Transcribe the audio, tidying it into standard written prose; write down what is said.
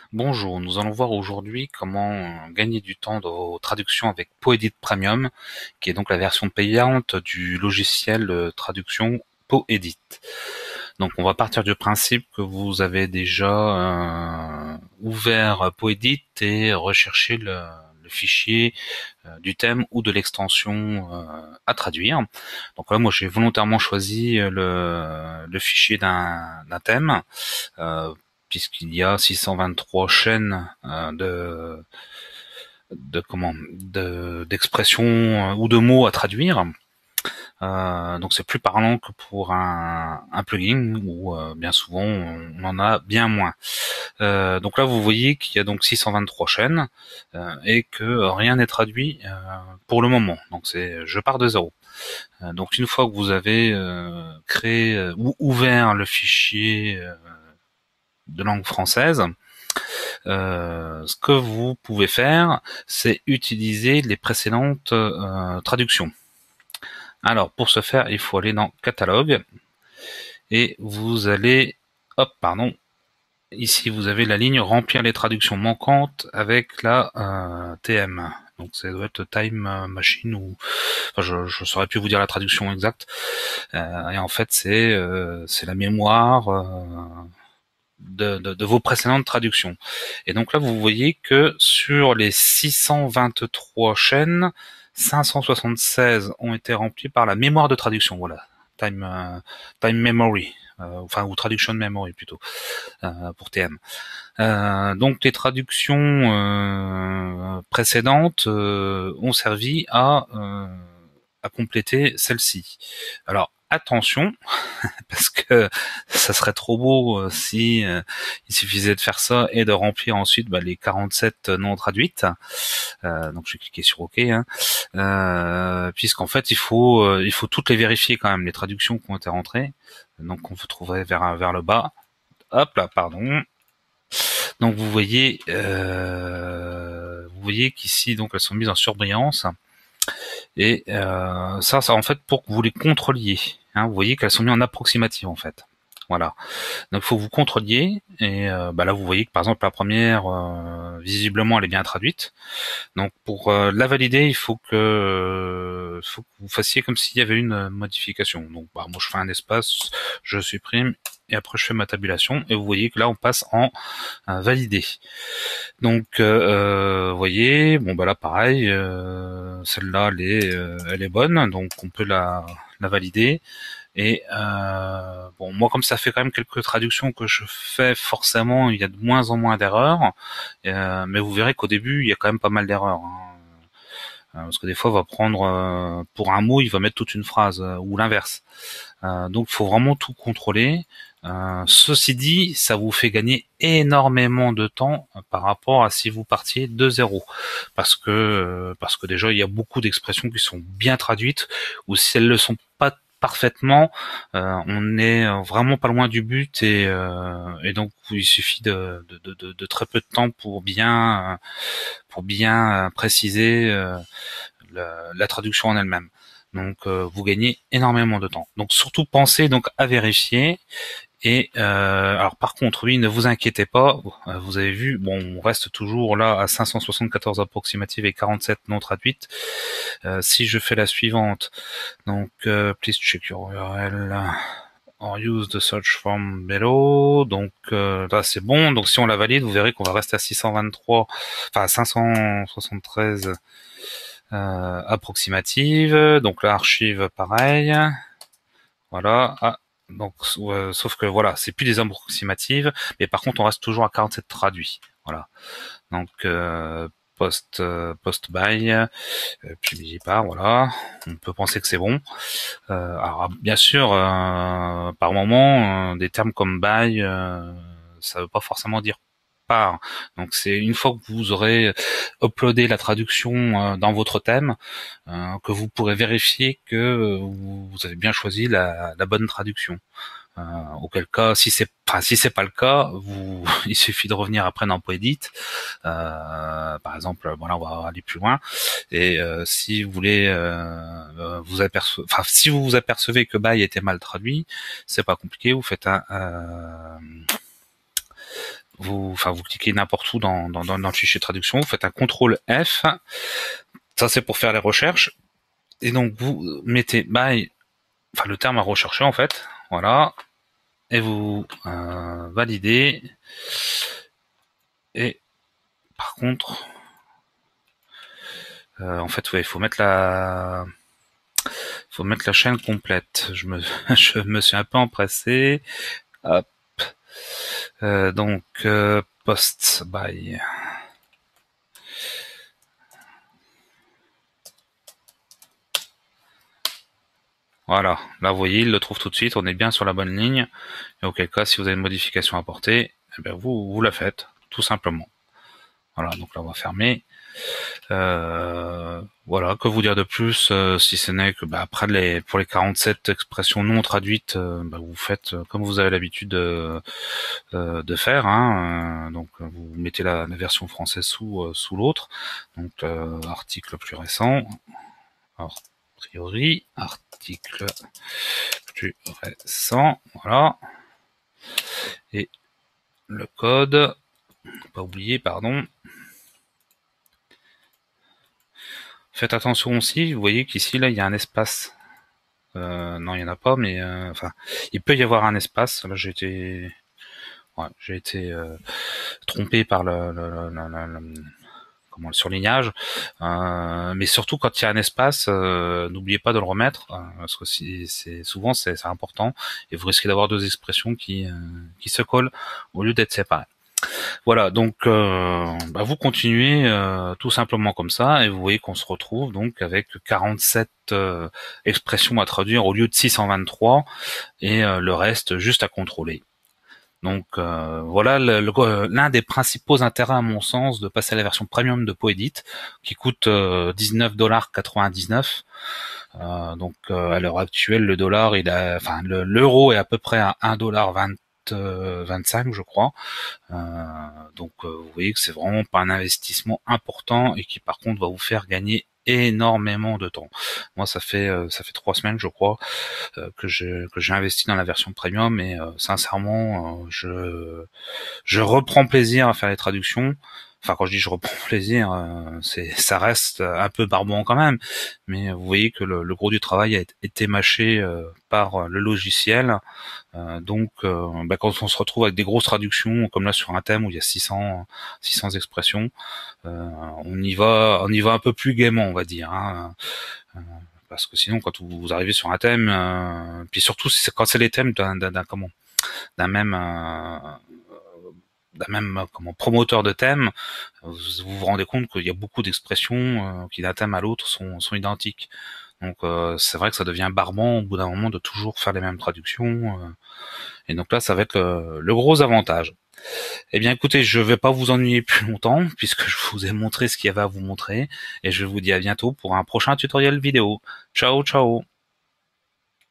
Bonjour, nous allons voir aujourd'hui comment gagner du temps dans vos traductions avec Poedit Premium, qui est donc la version payante du logiciel traduction Poedit. Donc on va partir du principe que vous avez déjà ouvert Poedit et recherché le fichier du thème ou de l'extension à traduire. Donc là, moi j'ai volontairement choisi le fichier d'un thème, euh, puisqu'il y a 623 chaînes d'expressions ou de mots à traduire. Donc c'est plus parlant que pour un plugin où bien souvent on en a bien moins. Donc là vous voyez qu'il y a donc 623 chaînes et que rien n'est traduit pour le moment. Donc je pars de zéro. Donc une fois que vous avez créé ou ouvert le fichier de langue française, ce que vous pouvez faire, c'est utiliser les précédentes traductions. Alors, pour ce faire, il faut aller dans Catalogue et vous allez, hop, pardon, ici vous avez la ligne Remplir les traductions manquantes avec la TM. Donc ça doit être Time Machine ou, enfin, je saurais plus vous dire la traduction exacte. Et en fait, c'est la mémoire de vos précédentes traductions. Et donc là, vous voyez que sur les 623 chaînes, 576 ont été remplies par la mémoire de traduction. Voilà, time memory, ou traduction memory plutôt, pour TM. Donc les traductions précédentes ont servi à compléter celle-ci. Alors attention, parce que ça serait trop beau si il suffisait de faire ça et de remplir ensuite les 47 non traduites. Donc je vais cliquer sur OK, hein, puisqu'en fait il faut toutes les vérifier quand même, les traductions qui ont été rentrées. Donc on vous trouverait vers le bas. Hop là, pardon. Donc vous voyez qu'ici donc elles sont mises en surbrillance. Et ça en fait pour que vous les contrôliez. Hein, vous voyez qu'elles sont mises en approximative en fait. Voilà. Donc il faut que vous contrôliez et là vous voyez que par exemple la première visiblement elle est bien traduite. Donc pour la valider, il faut que vous fassiez comme s'il y avait une modification. Donc moi je fais un espace, je supprime et après je fais ma tabulation et vous voyez que là on passe en validé. Donc vous voyez, bon là pareil, celle-là elle est bonne, donc on peut la valider. Et moi comme ça fait quand même quelques traductions que je fais, forcément il y a de moins en moins d'erreurs, mais vous verrez qu'au début il y a quand même pas mal d'erreurs, hein. Parce que des fois il va prendre pour un mot il va mettre toute une phrase ou l'inverse. Donc il faut vraiment tout contrôler. Ceci dit, ça vous fait gagner énormément de temps par rapport à si vous partiez de zéro, parce que déjà il y a beaucoup d'expressions qui sont bien traduites, ou si elles le sont pas parfaitement, on est vraiment pas loin du but, et donc il suffit de très peu de temps pour bien préciser la traduction en elle-même. Donc vous gagnez énormément de temps. Donc surtout pensez donc à vérifier. Et alors par contre, oui, ne vous inquiétez pas, vous avez vu, on reste toujours là à 574 approximatives et 47 non traduites. Si je fais la suivante, donc please check your URL or use the search form below. Donc là c'est bon. Donc si on la valide, vous verrez qu'on va rester à 623, enfin 573 approximatives. Donc là archive pareil. Voilà. Ah, donc sauf que voilà, c'est plus des approximatives, mais par contre on reste toujours à 47 traduits. Voilà. Donc post by publié par, voilà, on peut penser que c'est bon. Alors bien sûr par moment des termes comme by ça veut pas forcément dire par. Donc c'est une fois que vous aurez uploadé la traduction dans votre thème que vous pourrez vérifier que vous avez bien choisi la bonne traduction. Auquel cas, si c'est pas le cas, il suffit de revenir après dans Poedit. Par exemple, là on va aller plus loin. Et si vous voulez si vous vous apercevez que by était mal traduit, c'est pas compliqué. Vous vous cliquez n'importe où dans le fichier traduction, vous faites un CTRL F, ça c'est pour faire les recherches, et donc vous mettez by, enfin le terme à rechercher en fait, voilà, et vous validez, et par contre, en fait, ouais, il faut mettre la chaîne complète. Je me suis un peu empressé. Hop. Donc post by. Voilà, là vous voyez, il le trouve tout de suite, on est bien sur la bonne ligne, et auquel cas, si vous avez une modification à apporter, eh bien vous la faites, tout simplement. Voilà, donc là on va fermer. Voilà, que vous dire de plus, si ce n'est que après pour les 47 expressions non traduites, vous faites comme vous avez l'habitude de faire, hein, donc vous mettez la version française sous l'autre, donc article plus récent, a priori, article plus récent, voilà, et le code, pas oublier, pardon. Faites attention aussi, vous voyez qu'ici, là, il y a un espace. Non, il n'y en a pas, mais enfin, il peut y avoir un espace. Là, j'ai été trompé par le surlignage. Mais surtout, quand il y a un espace, n'oubliez pas de le remettre, parce que souvent, c'est important, et vous risquez d'avoir deux expressions qui se collent au lieu d'être séparées. Voilà, donc vous continuez tout simplement comme ça, et vous voyez qu'on se retrouve donc avec 47 expressions à traduire au lieu de 623, et le reste juste à contrôler. Donc voilà l'un des principaux intérêts à mon sens de passer à la version premium de Poedit, qui coûte $19,99. Donc à l'heure actuelle, le dollar, l'euro est à peu près à $1,25, je crois. Donc vous voyez que c'est vraiment pas un investissement important, et qui par contre va vous faire gagner énormément de temps. Moi ça fait 3 semaines je crois que j'ai investi dans la version premium, et sincèrement je reprends plaisir à faire les traductions. Enfin, quand je dis je reprends plaisir, ça reste un peu barbant quand même, mais vous voyez que le gros du travail a été mâché par le logiciel. Donc quand on se retrouve avec des grosses traductions comme là sur un thème où il y a 600 expressions, on y va un peu plus gaiement, on va dire, hein. Parce que sinon, quand vous arrivez sur un thème, puis surtout quand c'est les thèmes d'un même promoteur de thème, vous rendez compte qu'il y a beaucoup d'expressions qui d'un thème à l'autre sont identiques. Donc c'est vrai que ça devient barbant au bout d'un moment de toujours faire les mêmes traductions. Et donc là, ça va être le gros avantage. Eh bien écoutez, je vais pas vous ennuyer plus longtemps, puisque je vous ai montré ce qu'il y avait à vous montrer, et je vous dis à bientôt pour un prochain tutoriel vidéo. Ciao, ciao.